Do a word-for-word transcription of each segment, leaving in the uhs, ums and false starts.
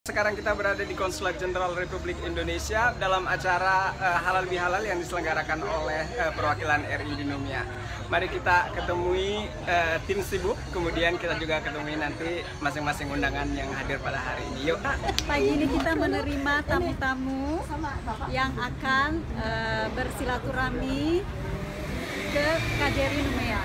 Sekarang kita berada di Konsulat Jenderal Republik Indonesia dalam acara uh, Halal Bihalal yang diselenggarakan oleh uh, perwakilan R I di Numia. Mari kita ketemui uh, tim sibuk, kemudian kita juga ketemui nanti masing-masing undangan yang hadir pada hari ini. Yuk. Pagi ini kita menerima tamu-tamu yang akan uh, bersilaturahmi ke K J R I Numia.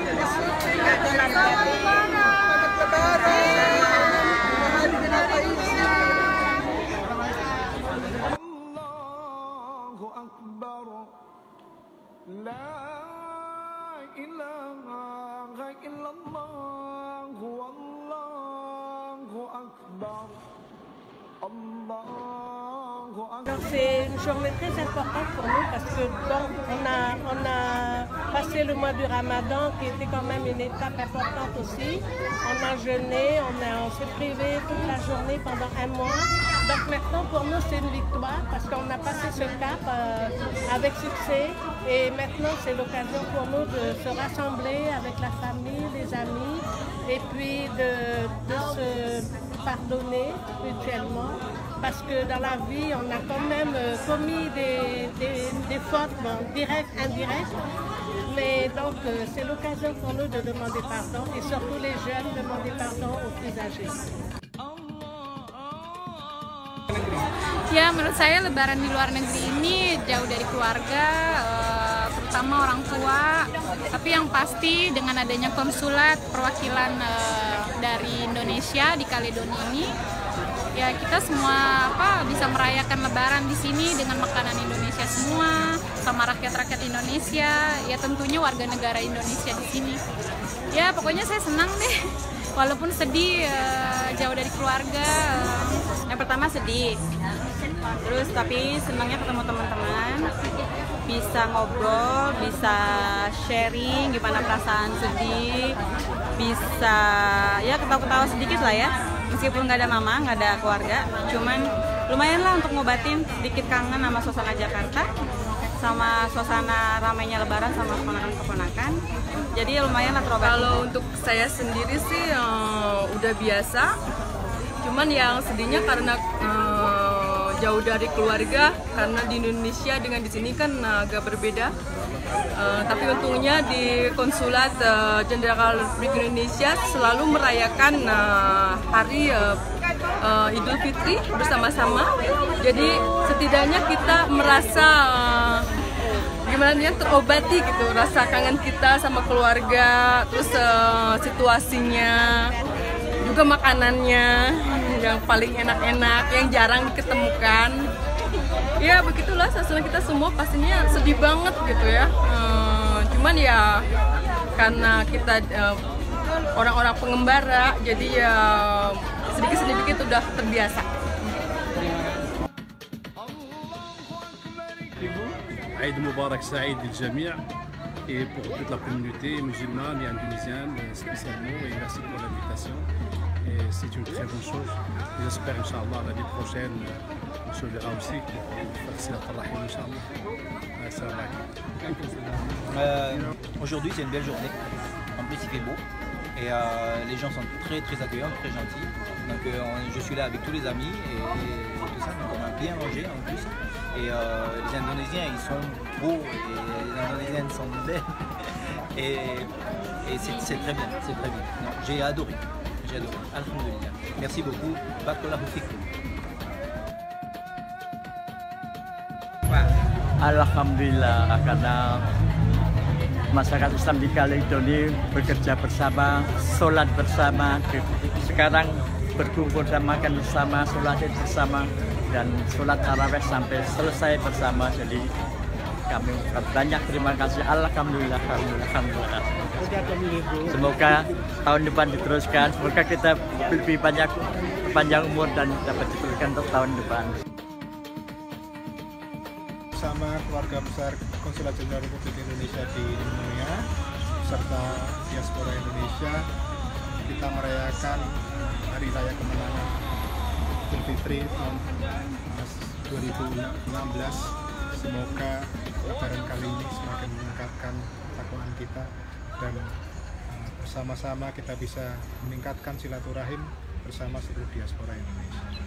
Donc c'est une journée très importante pour nous parce que donc, on, a, on a passé le mois du Ramadan qui était quand même une étape importante aussi. On a jeûné, on, a, on s'est privé toute la journée pendant un mois. Donc maintenant pour nous c'est une victoire parce qu'on a passé ce cap euh, avec succès et maintenant c'est l'occasion pour nous de se rassembler avec la famille, les amis et puis de, de se pardonner mutuellement. Parce que dans la vie, on a quand même commis des, des, des fautes, bon, directes, indirectes. Mais donc, c'est l'occasion pour nous de demander pardon et surtout les jeunes demander pardon aux plus âgés. Ya, menurut saya Lebaran di luar negeri ini jauh dari keluarga, eh, terutama orang tua. Tapi yang pasti dengan adanya konsulat perwakilan eh, dari Indonesia di Kaledonia ini, ya kita semua apa bisa merayakan Lebaran di sini dengan makanan Indonesia semua, sama rakyat-rakyat Indonesia, ya tentunya warga negara Indonesia di sini. Ya pokoknya saya senang deh, walaupun sedih uh, jauh dari keluarga. Uh. Yang pertama sedih, terus tapi senangnya ketemu teman-teman, bisa ngobrol, bisa sharing gimana perasaan sedih, bisa ya ketawa-ketawa sedikit lah ya. Meskipun nggak ada mama, nggak ada keluarga, cuman lumayan lah untuk ngobatin sedikit kangen sama suasana Jakarta, sama suasana ramainya Lebaran sama keponakan-keponakan. Jadi ya lumayan lah terobati. Kalau untuk saya sendiri sih uh, udah biasa, cuman yang sedihnya karena uh, jauh dari keluarga, karena di Indonesia dengan di sini kan uh, agak berbeda. Uh, tapi untungnya di Konsulat uh, Jenderal Republik Indonesia selalu merayakan uh, hari uh, uh, Idul Fitri bersama-sama. Jadi setidaknya kita merasa uh, gimana dia terobati gitu, rasa kangen kita sama keluarga, terus uh, situasinya, juga makanannya yang paling enak-enak, yang jarang diketemukan. Ya begitulah suasana kita semua pastinya sedih banget gitu ya. Uh, cuman ya karena kita orang-orang uh, pengembara, jadi ya sedikit-sedikit udah terbiasa. Eid Mubarak Saïd للجميع et pour toute la communauté musulmane et indonésienne spécialement, et merci pour l'invitation. Et c'est une très bonne chose. J'espère, Inch'Allah, l'année prochaine, on se verra aussi pour faire Silat al-Rahim, Inch'Allah. Assalamu alaikum. Euh, Aujourd'hui, c'est une belle journée. En plus, il fait beau. Et euh, les gens sont très très accueillants, très gentils. Donc euh, on, je suis là avec tous les amis et, et tout ça. Donc on a bien mangé en plus. Et euh, les Indonésiens, ils sont beaux et les Indonésiennes sont belles. Et, et c'est très bien, c'est très bien. J'ai adoré. J'ai adoré. Alhamdulillah. Merci beaucoup. Barakallahu fikum. Alhamdulillah, karena masyarakat Islam di Kaledonia bekerja bersama, sholat bersama, sekarang berkumpul dan makan bersama, sholat bersama, dan sholat tarawih sampai selesai bersama. Jadi kami banyak terima kasih. Alhamdulillah, alhamdulillah, alhamdulillah. Semoga tahun depan diteruskan, semoga kita lebih banyak panjang umur dan dapat diteruskan untuk tahun depan. Bersama keluarga besar Konsulat Jenderal Republik Indonesia di Numia serta diaspora Indonesia, kita merayakan Hari Raya Kemenangan Idul Fitri tahun dua ribu enam belas. Semoga Lebaran kali ini semakin meningkatkan ketakwaan kita dan bersama-sama kita bisa meningkatkan silaturahim bersama seluruh diaspora Indonesia.